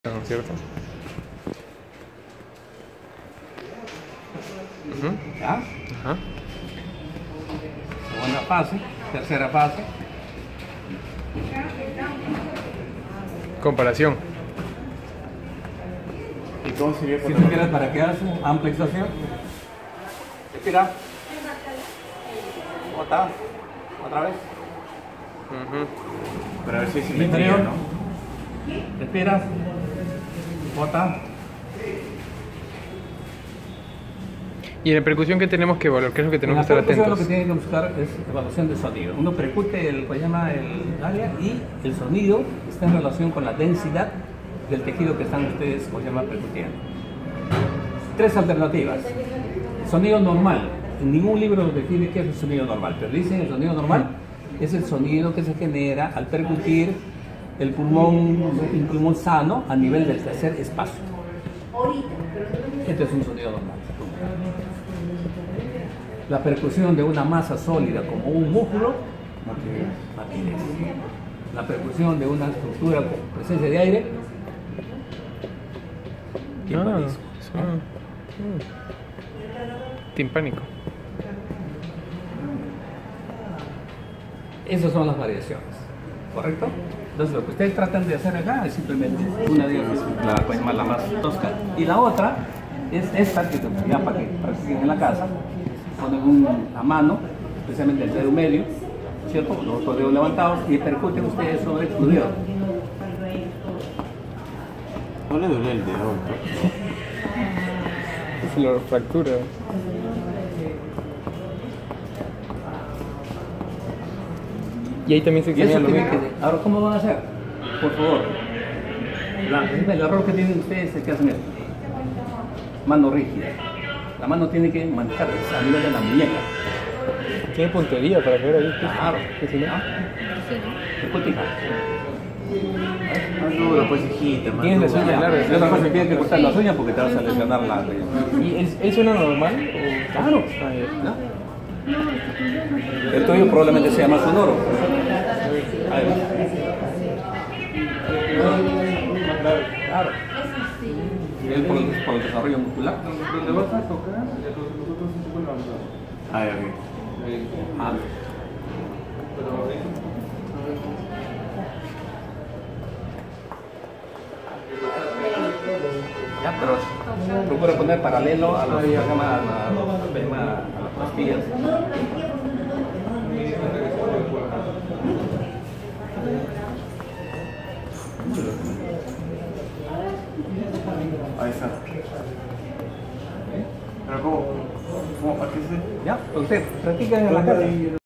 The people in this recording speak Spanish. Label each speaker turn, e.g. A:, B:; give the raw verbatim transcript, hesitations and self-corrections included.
A: ¿no es cierto? Uh-huh.
B: ¿Ya?
A: Ajá.
B: Segunda fase, tercera fase.
A: Comparación.
C: ¿Y cómo sería
B: Si tú quieres para que hagas ampliación, respira. Bota. Otra vez.
A: Uh-huh.
C: Para ver si hay simetría,
B: Interior.
C: ¿no?
B: Respiras. Bota.
A: Y en la percusión, ¿qué tenemos que evaluar? ¿Qué es lo que tenemos que
B: En
A: estar
B: la percusión
A: atentos?
B: Lo que tiene que buscar es evaluación de sonido. Uno percute el, pues llama el área y el sonido está en relación con la densidad del tejido que están ustedes, pues llama, percutiendo. Tres alternativas. Sonido normal. En ningún libro define qué es el sonido normal, pero dicen el sonido normal es el sonido que se genera al percutir el pulmón, un pulmón sano a nivel del tercer espacio. Este es un sonido normal. La percusión de una masa sólida como un músculo no tiene rapidez. La percusión de una estructura con presencia de aire timpanismo.
A: Ah, sí. Mm. Timpánico.
B: Esas son las variaciones, ¿correcto? Entonces lo que ustedes tratan de hacer acá es simplemente una de ellas, la, pues, la más tosca, y la otra es esta que ya para que practiquen en la casa. Ponen una mano, especialmente el dedo medio, ¿cierto? Los dos dedos levantados y percuten ustedes sobre su dedo.
C: No le duele el dedo, ¿no?
A: Se lo fractura. Y ahí también se
B: Y eso
A: examina lo
B: tiene
A: mismo.
B: que... Ahora, ¿cómo van a hacer? Por favor. La- el error que tienen ustedes es que hacen esto. Mano rígida. La mano tiene que manejarse a nivel de la muñeca.
A: Tiene puntería para ver ahí.
B: Claro.
A: ¿Qué si no?
B: Escuchen.
C: Más duro, pues, hijita, más
A: Tienes las
C: duro.
A: uñas largas.
B: Y otra cosa, tienes que cortar las uñas porque te vas a lesionar la uña.
A: ¿Y él, él suena normal? O...
B: Claro.
A: Ah, ya.
B: ¿No? El tuyo probablemente sea más sonoro. Ahí va. Claro. Es por, el- por el desarrollo muscular.
D: Donde vas a tocar, nosotros un poco levantado.
C: Ah, ya vi.
B: Ah.
D: Pero
B: Ya, pero procura poner paralelo a los que llaman a, a, a las pastillas.
C: Ahí está. Pero ¿cómo? ¿Cómo? ¿Para qué se...?
B: Ya, usted practica en la casa.